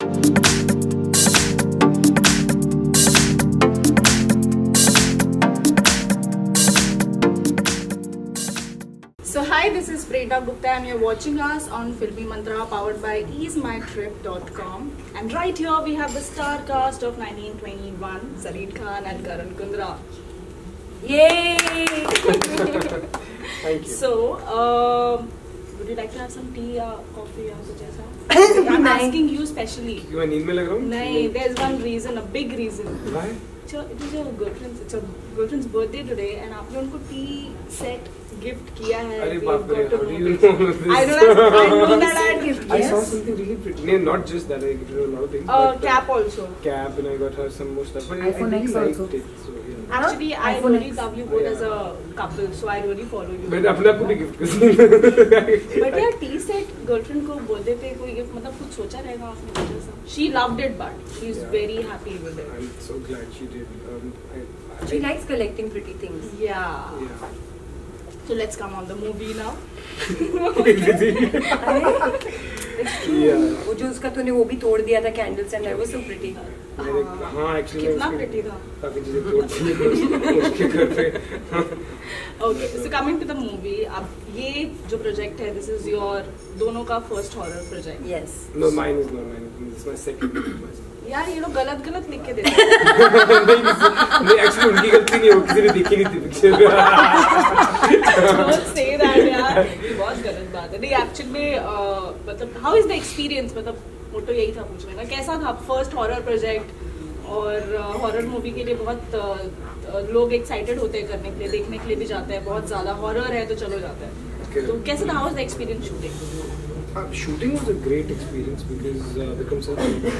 So hi, this is Preta Gupta and you're watching us on Filmy Mantra powered by easemytrip.com. And right here we have the star cast of 1921, Zareen Khan and Karan Kundra. Yay! Thank you. So, would you like to have some tea or coffee or such as that? I'm asking you specially. You are नींद में लग रहा हूँ? No, there's one reason, a big reason. Why? It is your girlfriend's birthday today and आपने उनको tea set gift किया है. अरे We बाप रे, got to how do know you this. know this? I know that I had gift. I saw Yes. something really pretty. No, not just that. I gifted her a lot of things. but, Cap also. Cap, and I got her some more stuff. But iPhone I really X liked also. it. So, yeah. Actually, I iPhone really X. love you both Yeah. as a couple, so I really follow you. But अपने आप को भी gift कर But यार tea set girlfriend को birthday पे कोई gift मतलब कुछ सोचा रहेगा आपने कुछ ऐसा? She loved it, but she's Yeah. very happy with it. I'm so glad she did. She likes collecting pretty things. Yeah. Yeah. So let's come on the movie now. Yeah. वो जो उसका तूने वो भी तोड़ दिया था candles and that was so pretty. हाँ, actually कितना मैं pretty था? काफी चीजें तोड़ती हैं उसके घर पे. Okay, so coming to the movie, अब ये जो project है, this is your दोनों का first horror project. Yes. No, mine is not mine. This is my second. यार ये लोग गलत लिख के देते हैं. नहीं, actually उनकी गलती नहीं है, वो किसी ने देखी नहीं थी picture. Don't say that यार. ये बहुत गलत बात है. नहीं actually में मतलब how is the experience मतलब मोटो यही था पूछने का. कैसा था first horror project और horror movie के लिए बहुत लोग excited होते हैं करने के लिए, देखने के लिए भी जाते हैं. बहुत ज़्यादा horror है तो चलो जाते हैं. तो कैसा था? How was the experience shooting? Shooting was a great experience because Vikram sir,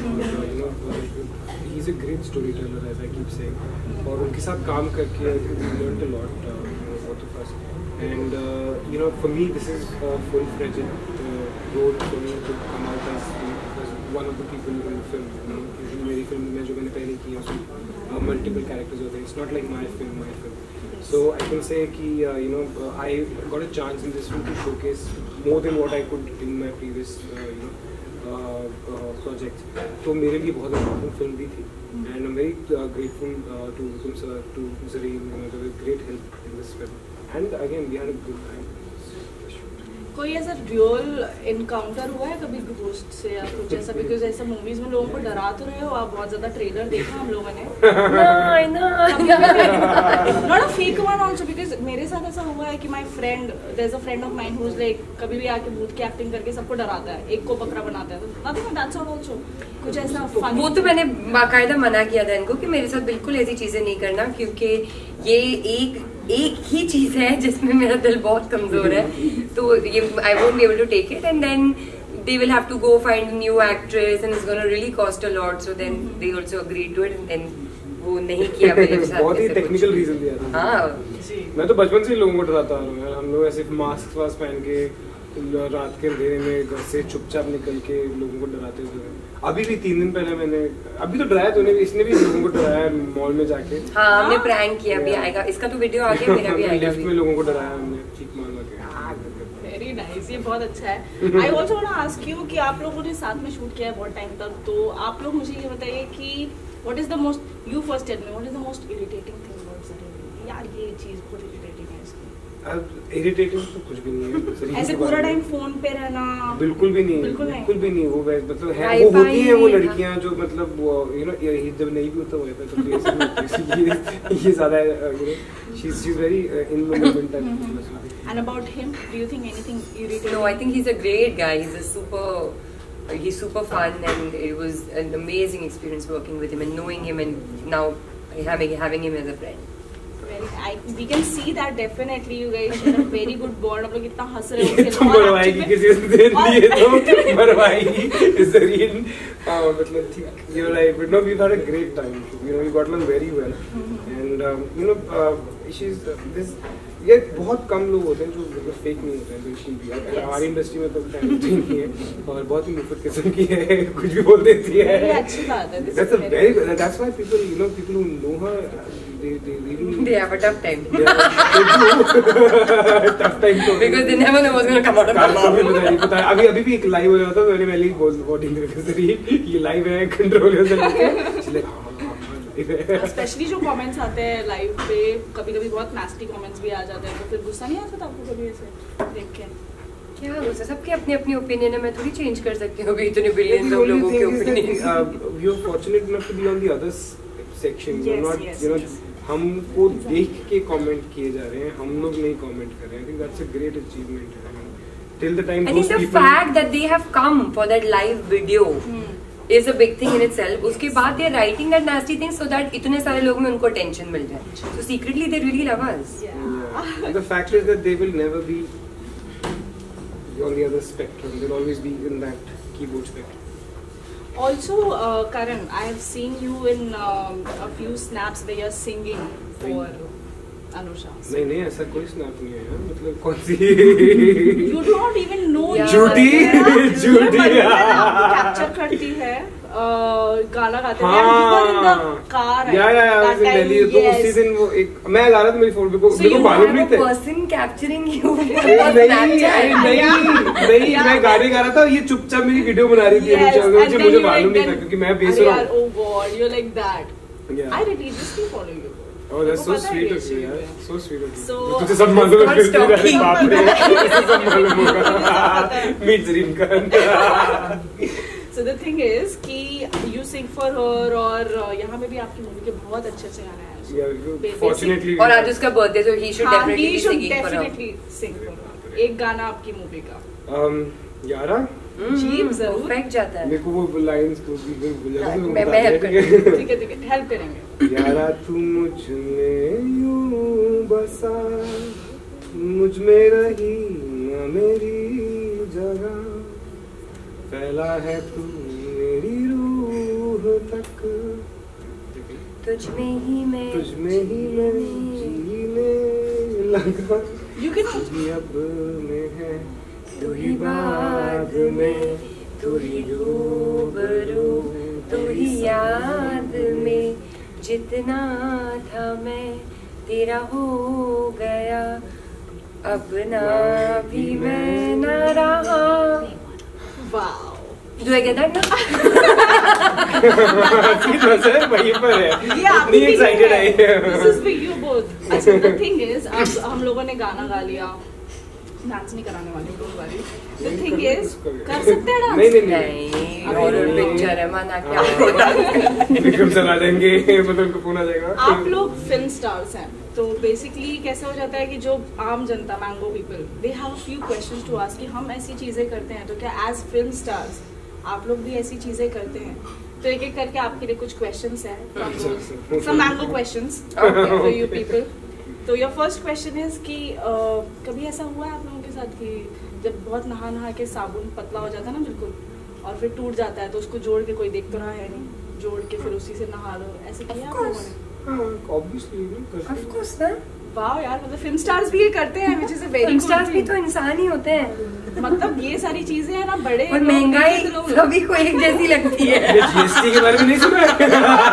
he's a great storyteller as I keep saying. और उनके साथ काम करके I think we learned a lot, both of us. And for me this is a full-fledged role for me to come out as one of the people in the film. Usually मेरी film में जो मैंने पहले की है उसमें multiple characters होते हैं. It's not like my film. So I can say कि I got a chance in this film to showcase more than what I could in my previous projects. तो मेरे लिए बहुत important film भी थी. And I'm very grateful to Vikram sir, to Zareen, they were great help in this film. And again we had a good time. कोई ऐसा real encounter हुआ है कभी घोस्ट से या कुछ ऐसा? बिकॉज ऐसा मूवीज में लोगों को डरा तो रहे हो आप, बहुत ज्यादा ट्रेलर देखा हम लोगों ने. Not a fake one also, because मेरे साथ ऐसा हुआ है कि my friend, there is a friend of mine who is like कभी भी आके भूत की एक्टिंग करके सबको डराता है, एक को बकरा बनाता है. तो नथिंग दैट्स ऑल आल्सो कुछ ऐसा फनी. वो तो मैंने बाकायदा मना किया था इनको कि मेरे साथ बिल्कुल ऐसी चीजें नहीं करना, क्योंकि ये एक ही चीज है जिसमें मेरा दिल बहुत कमजोर है. तो ये I won't be able to take it and then they will have to go find a new actress and it's going to really cost a lot, so then they also agreed to it and then वो नहीं किया मेरे साथ. बहुत ही technical reason दिया था. हाँ, मैं तो बचपन से ही लोगों को डराता आ रहा हूँ. हम लोग ऐसे मास्क पहन के रात के अंधेरे में घर से चुपचाप निकल के लोगों को डराते थे. अभी भी 3 दिन पहले मैंने अभी तो डराया, तूने भी, इसने भी लोगों को डराया मॉल में जाके. हाँ हमने प्रैंक किया. भी आएगा इसका तो वीडियो आ गया, मेरा भी आएगा. लिफ्ट में लोगों को डराया हमने, ठीक मान के. वेरी नाइस, ये बहुत अच्छा है. I also want to ask you कि आप लोगों ने साथ में शूट किया है बहुत टाइम तक, तो आप लोग मुझे ये बताइए कि what is the most, you first tell me what is the most irritating thing about Zareen? यार ये चीज बहुत इरिटेटिंग है इसकी. अब इरिटेटिंग तो कुछ भी नहीं है. ऐसे पूरा टाइम फोन पे रहना बिल्कुल भी नहीं, बिल्कुल नहीं. वो मतलब है, वो होती हैं वो लड़कियां जो मतलब वो जब नहीं भी होता होता तो भी ऐसे होती है. ये ज्यादा she is very in the moment type. And about him, do you think anything irritating? No, I think he's a great guy. He's super fun, and it was an amazing experience working with him and knowing him, and now having him as a friend. We can see that definitely. You guys share a very good bond. आप लोग इतना हंस रहे हो. तो मरवाएगी किसी से दे दिए तो मरवाएगी. Zareen, मतलब ठीक, you're right. But no, we've had a great time. We got along very well, and she's this. ये बहुत कम लोग होते हैं जो मतलब फेक नहीं होते हैं बिल्कुल भी। हमारी इंडस्ट्री में तो नहीं है और बहुत ही मुफ्त किस्म की है, कुछ भी बोल देती है। ये अच्छी बात है। That's why people who know her, They have a tough time. tough time तो Because they never know what's going to come out of their mouth. अभी भी एक लाइव हो रहा था, मैंने पहले ही बहुत ये लाइव है, कंट्रोल है। स्पेशली जो कमेंट्स आते हैं लाइव पे, कभी-कभी बहुत नास्टी कमेंट्स भी आ जाते हैं, तो फिर गुस्सा नहीं आता था आपको कभी ऐसे देख के? क्या गुस्सा, सबके अपनी अपनी ओपिनियन है, मैं थोड़ी चेंज कर सकती हूँ इतने बिलियंस ऑफ लोगों के opinion. You are fortunate enough to be on the other section. You're not, हमको देख के कमेंट किए जा रहे हैं, हम लोग नहीं कमेंट कर रहे हैं। I think that's a great achievement. Till the time I think the fact that they have come for that live video is a big thing in itself. उसके बाद they are writing that nasty things so that इतने सारे लोग में उनको attention मिल जाए. So secretly they really love us. Yeah. The fact is that they will never be on the other spectrum. They'll always be in that keyboard spectrum. Also, Karan, I have seen you in a few snaps where you're singing for Anusha. नहीं ऐसा कोई snap नहीं है यार, मतलब कौन सी? You don't even know. झूठी कैप्चर करती है, गाना गाते हैं कार है। तो उसी दिन वो एक मैं गा रहा था, मेरी फोन पे मेरे को मालूम नहीं था। Person capturing you. नहीं मैं गाने गा रहा था, ये चुपचाप मेरी वीडियो बना रही थी, मुझे मालूम नहीं था क्योंकि मैं बेसुरा हूँ। Oh God, you're like that. I religiously follow you. Oh, that's so sweet of you, यार. So sweet of you. So तुझे सब मालूम है, फिर बाप रे, तुझे सब मालूम होगा। मीट ड्रीम का। So the thing is कि you sing for her, और यहाँ में भी आपकी मूवी के बहुत अच्छे गाने आए हैं। Fortunately. और आज उसका birthday, so he should definitely be singing for her. sing for her. एक गाना आपकी मूवी का। यारा? जी जरूर। फेंक जाता है। मेरे को वो लाइंस को भी मैं हेल्प करूँगी। ठीक है हेल्प करेंगे। यारा तू मुझ में यूं बसा, मुझ में रही न मेरी जगह, फैला है तू मेरी रूह तक, तुझ में ही मैं जीने लगा। You can अब में है तू ही बाद में, तू ही रूबरू, तू ही याद में, जितना था मैं तेरा हो गया, अब ना भी मैं न रहा। Wow. Do I get that now? वहीं पर है। इतनी excited है। This is for you both. अच्छा, the thing is, अब हम लोगों ने गाना गा लिया, डांस नहीं कराने वाले लोग वाली। The thing is, कर सकते हैं डांस? नहीं हॉरर पिक्चर है, माना क्या विक्रम चला देंगे, मतलब उनको पूना जाएगा। आप लोग फिल्म स्टार्स हैं, तो बेसिकली कैसा हो जाता है कि जो आम जनता, mango people, they have a few questions to ask कि हम ऐसी चीजें करते हैं, तो क्या एज फिल्म स्टार्स आप लोग भी ऐसी चीजें करते हैं? तो एक एक करके आपके लिए कुछ क्वेश्चंस हैं, some mango questions for you people. तो योर फर्स्ट क्वेश्चन इज कि कभी ऐसा हुआ है आप लोगों के साथ कि जब बहुत नहा के साबुन पतला हो जाता है ना बिल्कुल, और फिर टूट जाता है, तो उसको जोड़ के कोई देख तो रहा है नहीं, जोड़ के फिर उसी से नहा लो, ऐसे किया आप लोगों ने? Obviously, ना। वाह यार, मतलब फिल्म स्टार्स भी ये करते हैं, which is a very film good stars भी thing. तो इंसान ही होते हैं। मतलब ये सारी चीजें है ना, बड़े और लोग, महंगाई बड़े लोग- सभी को एक जैसी लगती है। जीएसटी के बारे में नहीं सुना है?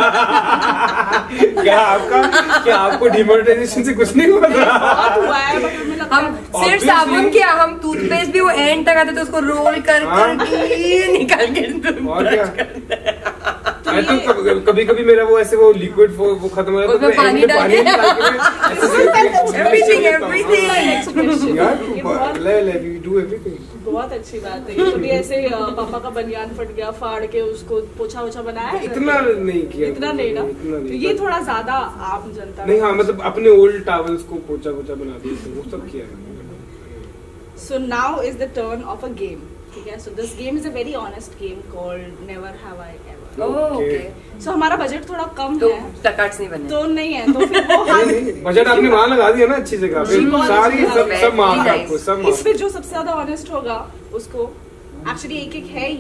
क्या आपको डिमोनेटाइजेशन से कुछ नहीं हुआ था? बहुत हुआ है, but हमें लगता हम है सिर्फ Obviously. साबुन क्या, हम टूथपेस्ट भी वो एंड तक आते तो उसको रोल कर निकाल के और क्या? मैं तो कभी कभी मेरा वो ऐसे वो लिक्विड वो खत्म हो जाता है, उसमें पानी डाल के- Everything, everything. यार ये बहुत- you do everything. बहुत अच्छी बात है। ये कभी ऐसे पापा का बनियान फट गया, फाड़ के उसको पोछा वोछा बनाया है? इतना नहीं किया, इतना नहीं ना, इतना नहीं। तो ये थोड़ा ज्यादा आम जनता नहीं, हाँ मतलब अपने ओल्ड टॉवल्स को पोछा बना दिया, तो वो सब किया है। So now is the turn of a game. ठीक है, so this game is a very honest game called Never Have I Ever. Okay, So हमारा बजट थोड़ा कम तो है, टकाट्स नहीं बने। तो नहीं है, तो फिर वो हम बजट आपने वहाँ लगा दिया ना अच्छी जगह पे, जी, बहुत सारी अच्छी सब बात सब मार्क है। आपको सब mark। इसमें जो सबसे ज्यादा ऑनेस्ट होगा उसको, एक्चुअली एक है ही,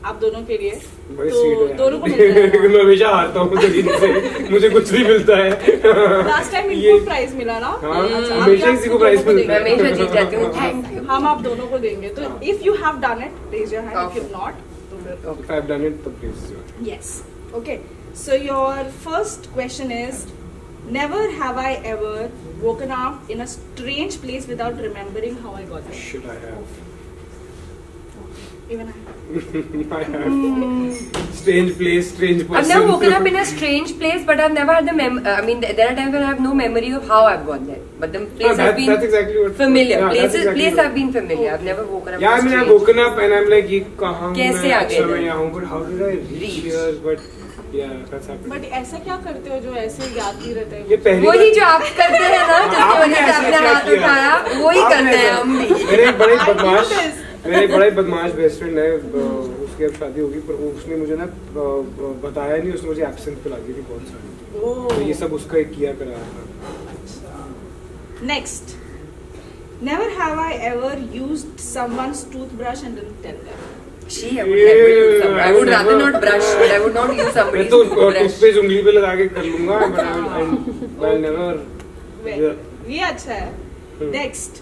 आप दोनों के लिए। भाई तो sweet है। दोनों को मिलता है। मैं हमेशा हारता हूँ तो से मुझे कुछ नहीं मिलता है। लास्ट टाइम इनको प्राइज मिला ना। हाँ, अच्छा, हमेशा आप इसी को दोनों प्राइज मिलता मैं है। हमेशा जीत जाती हूँ, थैंक यू। हम आप दोनों को देंगे, तो if you have done it raise your hand, if you not तो फिर If I've done it, तो please. yes. Okay, so your first question is, never have I ever woken up in a strange place without remembering how I got there. Shit, I have. Even I have. I have. Strange place, strange person. I've never woken up in a strange place, but I've never had the I mean, there are times when I have no memory of how I've gone there. But the place has been that's exactly what, familiar. Yeah, Places, exactly place what. have been familiar. I've never woken up. Yeah, I in a mean, I've strange woken up and I'm like, ये कहाँ हूँ कैसे मैं? आ गए अच्छा मैं थे? यहाँ हूँ, but how did I reach here? But yeah, that's happened. But ऐसा क्या करते हो जो ऐसे याद नहीं रहता है? ये पहली वही बार- जो आप करते हैं ना, जिसकी आपने वजह से ऐसे आपने क्या हाथ किया? उठाया, वही आपने करते हैं ऐसा- हम भी। मेरे एक बड़े I बदमाश knew this. मेरे एक बड़ा ही बदमाश बेस्ट फ्रेंड है, उसकी अब शादी होगी, पर उसने मुझे ना बताया नहीं, उसने मुझे एब्सेंट पिला दी थी बहुत सारी, तो ये सब उसका एक किया कराया था। Next, never have I ever used someone's toothbrush and didn't tell them. She, I would never use some. I would rather not brush, but I would not use मैं somebody's तो toothbrush. टूथपेस्ट उंगली पे लगा के कर लूंगा, but I'll never. ये अच्छा है. Next,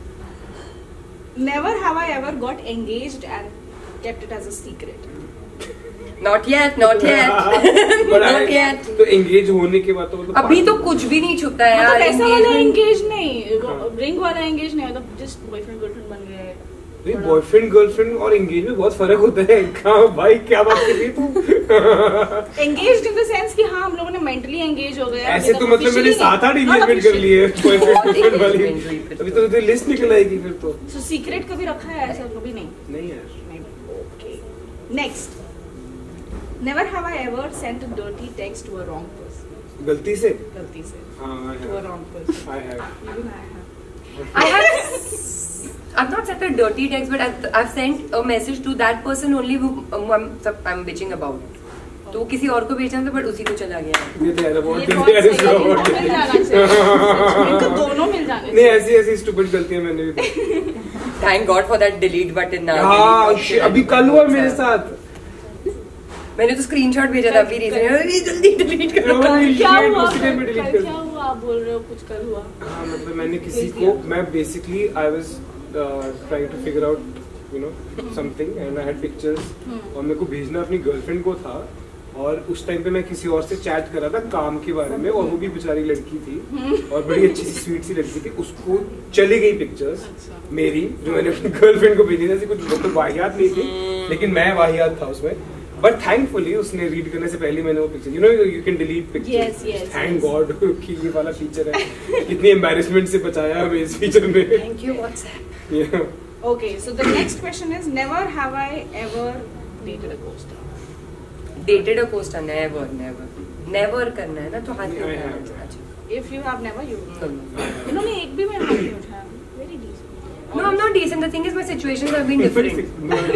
never have I ever got engaged and kept it as a secret. Not yet, not yet, But not yet. तो एंगेज होने के बाद तो अभी तो कुछ भी नहीं छुपता है यार। मतलब ऐसा वाला engagement- engage नहीं, रिंग वाला engage नहीं, मतलब just boyfriend girlfriend बन गए. बॉयफ्रेंड गर्लफ्रेंड और एंगेज में बहुत फर्क होता है। कहाँ भाई क्या बात कर रही है तू? Engaged in the sense कि हाँ हम लोगों ने mentally engage हो गए. ऐसे तो मतलब मैंने 7-8 एंगेजमेंट कर लिए बॉयफ्रेंड गर्लफ्रेंड वाली। engagement हुई फिर तो। अभी तो लिस्ट निकल आएगी फिर तो। So secret कभी रखा है ऐसा कभी नहीं. नहीं यार। Okay. Next. Never have I ever sent a dirty text to a wrong person. गलती से? गलती से. हाँ, To a wrong person. I have. Even I have. I've not sent a dirty text, but I've sent a message to that person only who I'm bitching about. तो वो किसी और को भेजना था, but उसी को चला गया। ये तो यार ये बहुत बहुत यार सही है, इसको इनको मिल जाना चाहिए. इनको दोनों मिल जाने नहीं ऐसी स्टूपिड गलतियां मैंने भी की। Thank God for that delete button now. हाँ अभी कल हुआ मेरे साथ। मैंने तो स्क्रीनशॉट भेजा था अभी रीजन, जल्दी डिलीट करो। क्या हुआ? उसी टाइम पे delete कल कर क्या हुआ? आप बोल रहे हो कुछ कल हुआ? हाँ मतलब मैंने किसी को मैं basically I was trying to figure out you know something and I had pictures और मेरे को भेजना अपनी गर्लफ्रेंड को था और उस टाइम पे मैं किसी और से चैट कर रहा था काम के बारे में और वो भी बेचारी लड़की थी और बड़ी अच्छी सी स्वीट सी लड़की थी। उसको चली गई पिक्चर्स अच्छा. मेरी जो मैंने अपनी गर्लफ्रेंड को भेजी थी, कुछ तो वाहियात नहीं थी लेकिन मैं वाहियात था उसमें। बट थैंकफुली उसने रीड करने से पहले मैंने वो picture you know you can delete pictures, thank God कि ये वाला फीचर है। कितनी एम्बैरेसमेंट से बचाया हमें इस फीचर ने। Thank you WhatsApp. Okay, so the next question is, never have I ever dated a co-star. Dated a co-star? Never करना है ना तो हाथ नहीं उठाना। If you have never, you. No. इन्होंने एक भी मेरा हाथ नहीं उठाया. Very decent. No, I'm not decent. The thing is, my situations have been different.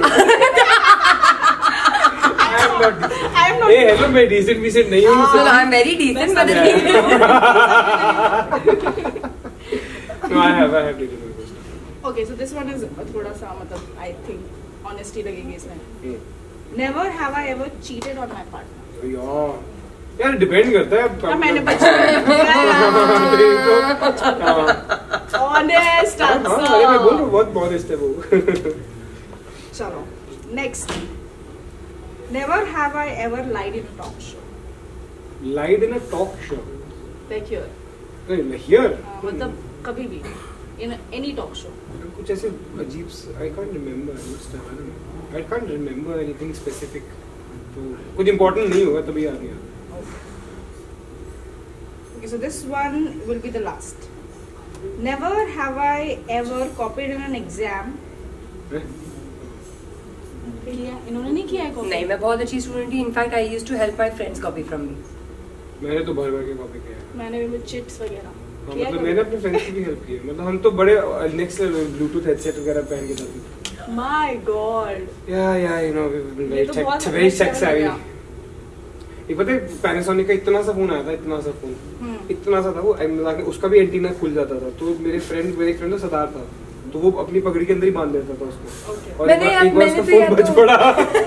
I am not decent. I am not. Hey, hello, मैं decent decent नहीं हूँ। So I'm very decent, but the thing is, No, I have dated a co-star. Okay, so this one is थोड़ा सा मतलब I think honesty लगेगी इसमें. Never have I ever cheated on my partner. यार depend करता है। अब मैंने honest answer. अरे मैं बोल रहा हूँ बहुत modest है वो। चलो next. Never have I ever lied in a talk show. Lied in a talk show. Like here. नहीं here. मतलब कभी भी in any talk show. कुछ ऐसे अजीब I can't remember. I can't remember anything specific. तो कुछ important नहीं होगा तभी याद नहीं आता। Okay, so this one will be the last. Never have I ever copied in an exam. इन्होंने नहीं किया है copy? नहीं, मैं बहुत अच्छी स्टूडेंट थी. In fact I used to help my friends copy from me. मैंने तो भर भर के कॉपी किया है। मैंने भी चिट्स वगैरह हाँ, किया मतलब कभी? मैंने अपने फ्रेंड्स की भी हेल्प की है। मतलब हम तो बड़े नेक्स्ट ब्लूटूथ हेडसेट वगैरह पहन के जाते थे। My God. या यू नो ये तो बहुत वेरी अच्छा टेक सेवी। लगा। एक पता है पैनासोनिक का इतना सा फोन आया था, इतना सा फोन, इतना सा था वो, उसका भी एंटीना खुल जाता था। तो मेरे फ्रेंड था सदार था, तो वो अपनी पगड़ी के अंदर ही बांध देता था उसको। और मैंने एक बार उसका तो फोन बज पड़ा।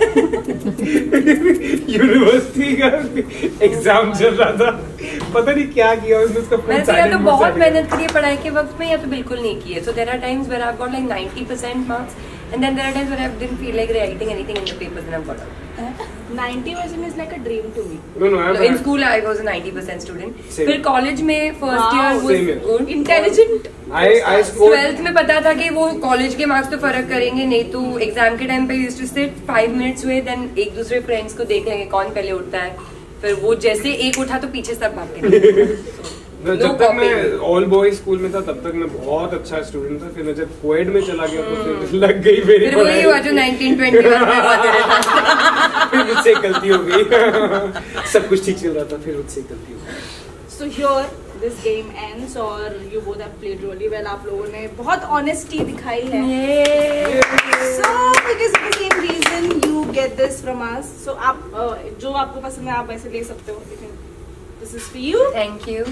यूनिवर्सिटी का एग्जाम चल रहा था, पता नहीं क्या किया उसने, उसका फोन मैंने तो या साइलेंट तो मोड बहुत पे मेहनत करी है पढ़ाई के वक्त में, या तो बिल्कुल नहीं की है. So there are times where I've got like 90% marks, and then there are times where I didn't feel like writing anything in the papers and I've got out. 90% is like a dream to me. No, In school I was a 90% student. Same. फिर college में first Wow. Year Same here. was good. Intelligent. I scored 12th में पता था कि वो college के marks तो फर्क करेंगे नहीं, तो एग्जाम के टाइम पे यूज्ड टू सिट 5 मिनट्स हुए, देन एक दूसरे फ्रेंड्स को देख लेंगे कौन पहले उठता है, फिर वो जैसे एक उठा तो पीछे सब भाग के जब तक मैं ऑल बॉयज स्कूल में था तब तक मैं बहुत अच्छा स्टूडेंट था, फिर मैं जब कोएड में चला गया तो फिर लग गई मेरी फिर वही हुआ जो 1921 में हुआ तेरे साथ. फिर मुझसे गलती हो गई। सब कुछ ठीक चल रहा था, फिर मुझसे गलती हो गई। So here this game ends और you both have played really well. आप लोगों ने बहुत honesty दिखाई है. So because of the same reason you get this from us. So आप जो आपको पसंद है आप ऐसे ले सकते हो. This is for you. Thank you.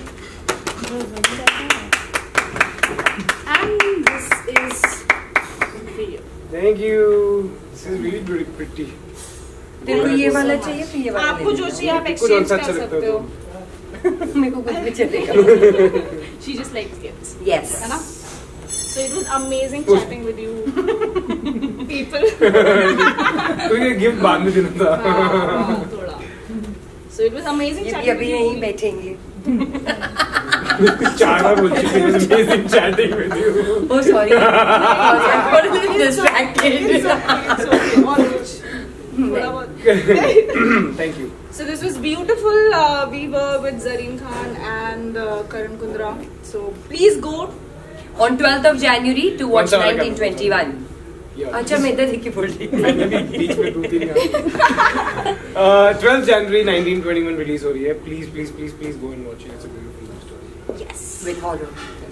And this is for you. Thank you. This is really pretty. तेरे को ये वाला चाहिए फिर ये वाला आपको जो चाहिए आप कौन exchange सा कर अच्छा लगता सकते है हो. मेरे को कुछ भी चलेगा. She just likes gifts. Yes. है ना? So it was amazing chatting with you people. तो ये गिफ्ट बाद में देना था। हाँ, थोड़ा. So it was amazing ये भी chatting अभी with यहीं you. बैठेंगे. चार बार बोल चुकी हूँ amazing chatting with you। Oh sorry. I got a little It's distracted. okay. All good. थोड़ा बहुत. Thank you। So this was beautiful. We were with Zareen Khan and Karan Kundra. So please go. On 12th of January to watch कौन सा वाला 1921. Yeah. अच्छा मैं इधर देखी बोल रही थी. मैंने भी बीच में 2-3 12 जनवरी 1921 रिलीज हो रही है। Please please please please go and watch it. It's a beautiful story. Yes. With horror.